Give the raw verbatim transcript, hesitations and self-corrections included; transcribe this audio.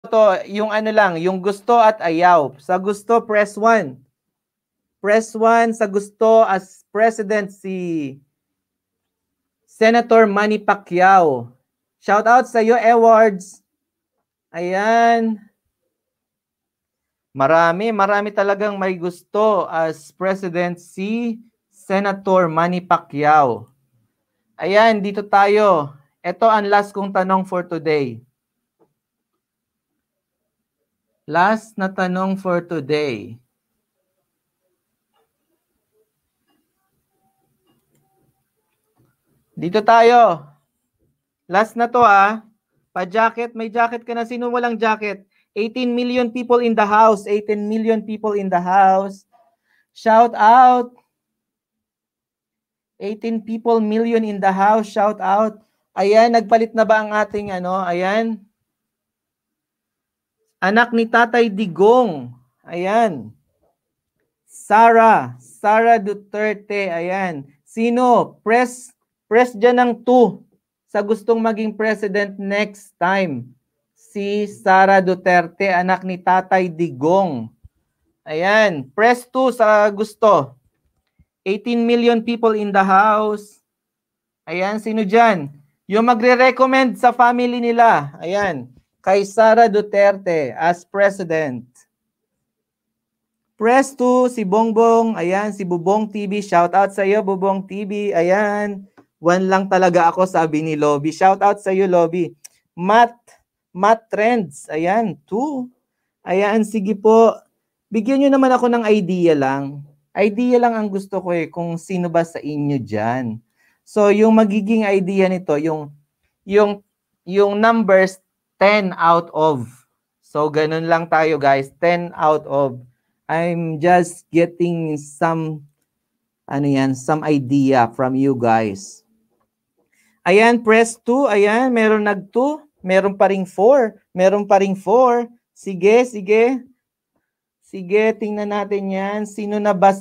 to, yung ano lang, yung gusto at ayaw. Sa gusto, press one. Press one sa gusto as president si Senator Manny Pacquiao. Shout out sa iyo, Edwards. Ayan. Marami, marami talagang may gusto as president si Senator Manny Pacquiao. Ayan, dito tayo. Ito ang last kong tanong for today. Last na tanong for today. Dito tayo. Last na to ah. Pa-jacket, may jacket ka na. Sino walang jacket? eighteen million people in the house. eighteen million people in the house. Shout out. eighteen people million in the house. Shout out. Ayan, nagpalit na ba ang ating ano? Ayan. Anak ni Tatay Digong. Ayan. Sara. Sara Duterte. Ayan. Sino? Press, press dyan ng two sa gustong maging president next time. Si Sara Duterte, anak ni Tatay Digong. Ayan. Press two sa gusto. eighteen million people in the house. Ayan. Sino dyan? Yung magre-recommend sa family nila. Ayan. Kay Sara Duterte as president. Press two, si Bongbong. Ayan, si Bubong T V. Shout out sa iyo, Bubong T V. Ayan. One lang talaga ako, sabi ni Lobby. Shout out sa iyo, Lobby. Matt, Matt Trends. Ayan, two. Ayan, sige po. Bigyan nyo naman ako ng idea lang. Idea lang ang gusto ko eh, kung sino ba sa inyo dyan. So, yung magiging idea nito, yung, yung, yung numbers, ten out of. So, ganun lang tayo guys. ten out of. I'm just getting some, ano yan, some idea from you guys. Ayan, press two. Ayan, meron nag two. Meron pa ring four. Meron pa ring four. Sige, sige. Sige, tingnan natin yan. Sino na ba